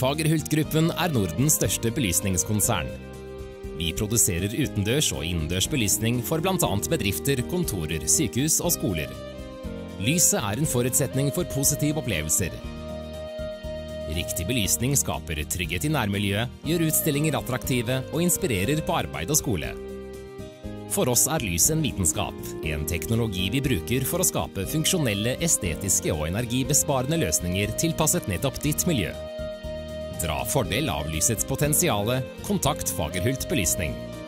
Fagerhult-gruppen er Nordens største belysningskonsern. Vi produserer utendørs og innendørs belysning for blant annet bedrifter, kontorer, sykehus og skoler. Lyset er en forutsetning for positive opplevelser. Riktig belysning skaper trygghet i nærmiljøet, gjør utstillinger attraktive og inspirerer på arbeid og skole. For oss er lys en vitenskap, en teknologi vi bruker for å skape funksjonelle, estetiske og energibesparende løsninger tilpasset nettopp ditt miljø. Dra fordel av lysets potensiale, kontakt Fagerhult Belysning.